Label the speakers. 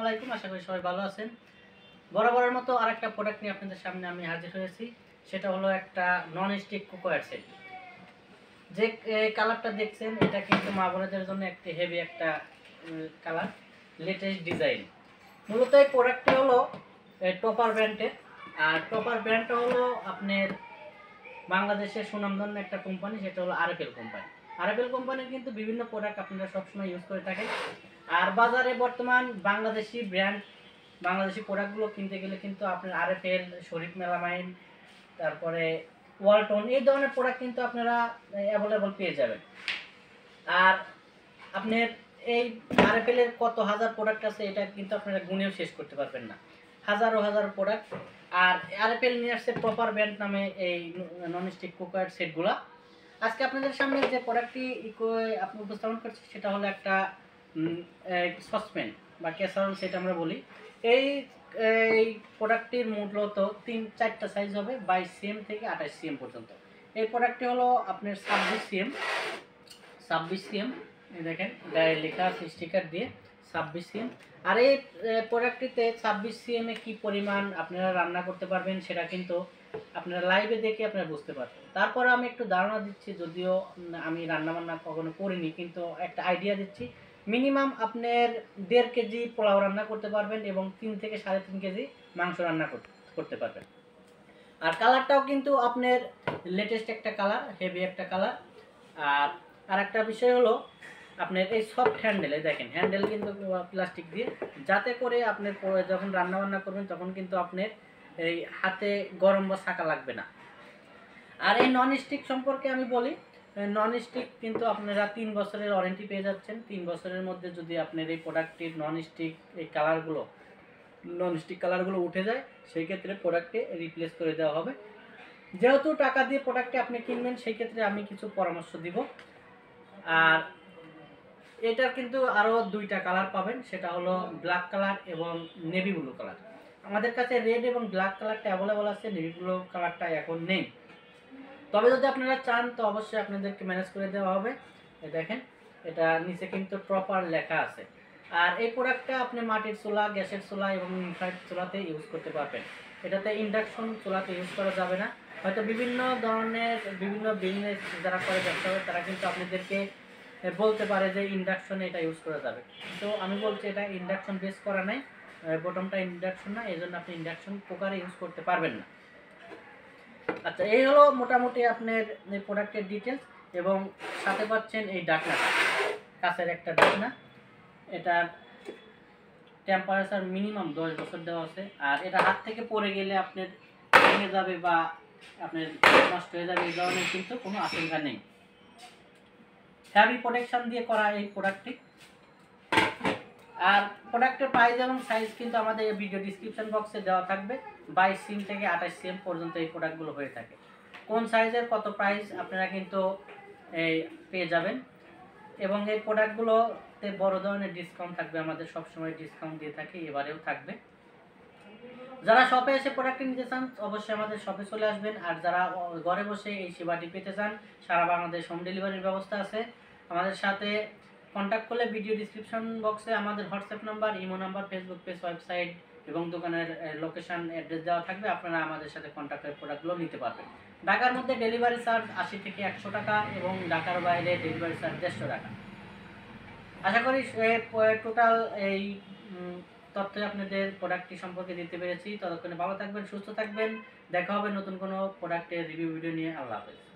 Speaker 1: আলাইকুম, আশা করি সবাই ভালো আছেন। বরাবরের মতো আরেকটা প্রোডাক্ট নিয়ে আপনাদের সামনে আমি হাজির হয়েছি। সেটা হলো একটা নন স্টিক কুকওয়্যার সেট। যে কালারটা দেখছেন এটা কিন্তু মা বোনদের জন্য একটি হেভি একটা কালার, লেটেস্ট ডিজাইন। মূলত এই প্রোডাক্টটি হলো টপার ব্র্যান্ডের। আর টপার ব্র্যান্ডটা হলো আপনার বাংলাদেশের সুনামধন্য একটা কোম্পানি, সেটা হলো আরএফএল কোম্পানি। আরএফএল কোম্পানির কিন্তু বিভিন্ন প্রোডাক্ট আপনারা সবসময় ইউজ করে থাকেন। আর বাজারে বর্তমান বাংলাদেশি ব্র্যান্ড, বাংলাদেশি প্রোডাক্টগুলো কিনতে গেলে কিন্তু আপনার আরএফএল, শরীফ মেলামাইন, তারপরে ওয়ালটন, এই ধরনের প্রোডাক্ট কিন্তু আপনারা অ্যাভেলেবল পেয়ে যাবেন। আর আপনার এই আরএফএল এর কত হাজার প্রোডাক্ট আছে এটা কিন্তু আপনারা গুনেও শেষ করতে পারবেন না, হাজারো হাজার প্রোডাক্ট। আর আরএফএল নিয়ে আসছে প্রপার ব্র্যান্ড নামে এই ননস্টিক কুকার সেটগুলো। আজকে আপনাদের সামনে যে প্রোডাক্টটি আপনি উপস্থাপন করছি সেটা হলো একটা সসপ্যান বা ক্যাসারোল সেট আমরা বলি। এই প্রোডাক্টটির মূলত 3-4টা সাইজ হবে, 22 সিএম থেকে 28 সিএম পর্যন্ত। এই প্রোডাক্টটি হলো আপনার 26 সিএম, দেখেন গায়ে লেখা আছে স্টিকার দিয়ে 26 সিএম। আর এই প্রোডাক্টটিতে 26 সিএম এ কি পরিমাণ আপনারা রান্না করতে পারবেন সেটা কিন্তু আপনারা লাইভে দেখে আপনারা বুঝতে পারবেন। তারপরে আমি একটু ধারণা দিচ্ছি, যদিও আমি রান্নাবান্না কখনো করিনি, কিন্তু একটা আইডিয়া দিচ্ছি। মিনিমাম আপনার 1.5 কেজি পোলাও রান্না করতে পারবেন এবং 3 থেকে 3.5 কেজি মাংস রান্না করতে পারবেন। আর কালারটাও কিন্তু আপনার লেটেস্ট একটা কালার, হেভি একটা কালার। আর একটা বিষয় হলো আপনার এই সফট হ্যান্ডেলে দেখেন, হ্যান্ডেল কিন্তু প্লাস্টিক দিয়ে, যাতে করে আপনার যখন রান্না বান্না করবেন তখন কিন্তু আপনার এই হাতে গরম বা ছাকা লাগবে না। আর এই নন স্টিক সম্পর্কে আমি বলি, নন স্টিক কিন্তু আপনারা 3 বছরের ওয়ারেন্টি পেয়ে যাচ্ছেন। 3 বছরের মধ্যে যদি আপনার এই প্রোডাক্টটির নন স্টিক এই কালারগুলো উঠে যায়, সেই ক্ষেত্রে প্রোডাক্টে রিপ্লেস করে দেওয়া হবে। যেহেতু টাকা দিয়ে প্রোডাক্টটি আপনি কিনবেন, সেই ক্ষেত্রে আমি কিছু পরামর্শ দিব। আর এটার কিন্তু আরও 2টা কালার পাবেন, সেটা হলো ব্ল্যাক কালার এবং নেভি ব্লু কালার। আমাদের কাছে রেড এবং ব্ল্যাক কালারটা অ্যাভেলেবল আছে, নেভি ব্লু কালারটা এখন নেই। তবে যদি আপনারা চান তো অবশ্যই আপনাদেরকে ম্যানেজ করে দেওয়া হবে। দেখেন এটা নিচে কিন্তু প্রপার লেখা আছে। আর এই প্রোডাক্টটা আপনি মাটির চুলা, গ্যাসের চুলা এবং ইনফ্রারেড চুলাতে ইউজ করতে পারবেন। এটাতে ইন্ডাকশন চুলাতে ইউজ করা যাবে না। হয়তো বিভিন্ন ধরনের বিভিন্ন বিজনেস যারা করে ব্যবসা করে তারা কিন্তু আপনাদেরকে বলতে পারে যে ইন্ডাকশনে এটা ইউজ করা যাবে, তো আমি বলছি এটা ইন্ডাকশন বেস করা নাই, বটমটা ইন্ডাকশন না, এই জন্য আপনি ইন্ডাকশন কুকারে ইউজ করতে পারবেন না। আচ্ছা, এই হলো মোটামুটি আপনার এই প্রোডাক্টের ডিটেলস। এবং সাথে পাচ্ছেন এই ডাকনাটা, কাছের একটা ডাকনা। এটার টেম্পারেচার মিনিমাম 10 বছর দেওয়া আছে। আর এটা হাত থেকে পড়ে গেলে আপনার ভেঙে যাবে বা আপনার নষ্ট হয়ে যাবে, এই ধরনের কিন্তু কোনো আশঙ্কা নেই। হেভি প্রোটেকশন দিয়ে করা এই প্রোডাক্টটি। আর প্রোডাক্টের প্রাইস এবং সাইজ কিন্তু আমাদের ভিডিও ডিসক্রিপশন বক্সে দেওয়া থাকবে। 22 সিএম থেকে 28 সিএম পর্যন্ত এই প্রোডাক্টগুলো হয়ে থাকে। কোন সাইজের কত প্রাইস আপনারা কিন্তু পেয়ে যাবেন। এবং এই প্রোডাক্টগুলোতে বড় ধরনের ডিসকাউন্ট থাকবে, আমাদের সবসময় ডিসকাউন্ট দিয়ে থাকি, এবারেও থাকবে। যারা শপে এসে প্রোডাক্টটি নিতে চান অবশ্যই আমাদের শপে চলে আসবেন। আর যারা ঘরে বসে এই সেবাটি পেতে চান, সারা বাংলাদেশ হোম ডেলিভারির ব্যবস্থা আছে। আমাদের সাথে কন্ট্যাক্ট করলে ভিডিও ডিসক্রিপশন বক্সে আমাদের WhatsApp number, imo number, Facebook page, website এবং দোকানের লোকেশন অ্যাড্রেস দেওয়া থাকবে। আপনারা আমাদের সাথে কন্ট্যাক্ট করে প্রোডাক্টগুলো নিতে পারবেন। ঢাকার মধ্যে ডেলিভারি চার্জ 80 থেকে 100 টাকা এবং ঢাকার বাইরে ডেলিভারি চার্জ 150 টাকা। আশা করি টোটাল এই তথ্য আপনাদের প্রোডাক্টটি সম্পর্কে দিতে পেরেছি। ততক্ষণে ভালো থাকবেন, সুস্থ থাকবেন। দেখা হবে নতুন কোনো প্রোডাক্টের রিভিউ ভিডিও নিয়ে। আল্লাহ হাফেজ।